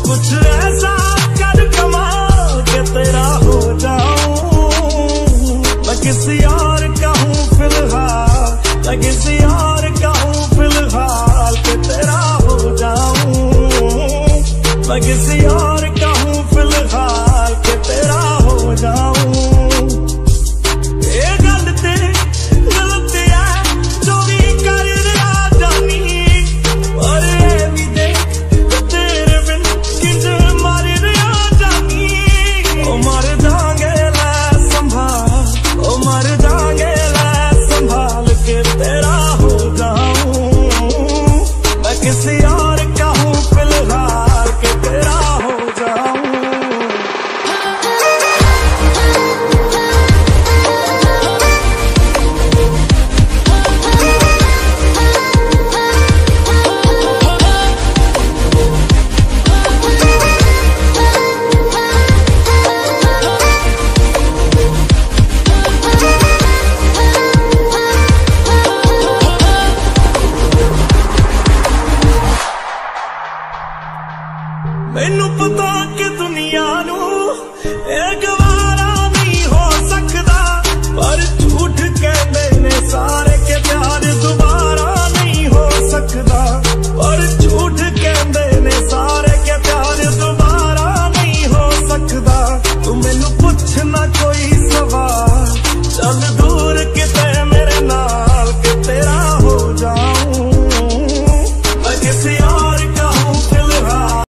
कुछ ऐसा कर कमाल के तेरा हो जाऊं। मैं किसी और का हूँ फिलहाल, मैं किसी और का हूँ फिलहाल के तेरा हो जाऊं। मैं किसी और का हूँ फिलहाल के तेरा हो जाऊं। ये गलत गलत है जो भी कर रहा जानी, और ये भी देख तेरे बिन किंज मर रहा जानी। ओ मर जाएंगे लै संभाल, ओ मर जाएंगे लै संभाल के तेरा हो जाऊं। मैं किसी और का हूँ फिलहाल के तेरा हो जाऊं। मैनू पता कि दुनिया नू एक गवारा नहीं हो सकता, पर झूठ कहते ने सारे के प्यार दोबारा नहीं हो सकता। पर झूठ कहते ने सारे के प्यार दोबारा नहीं हो सकता। तू मैनू